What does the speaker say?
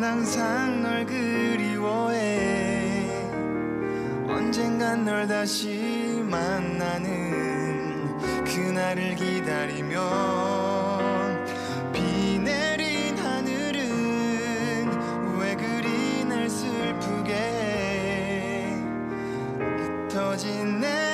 항상 널 그리워해. 언젠간 널 다시 만나는 그날을 기다리며 비 내린 하늘은 왜 그리 날 슬프게 해. 흩어진 내